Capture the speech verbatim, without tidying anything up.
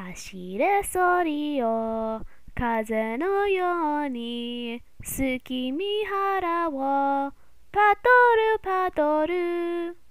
走れソリよ風のように月見原をパトルパトル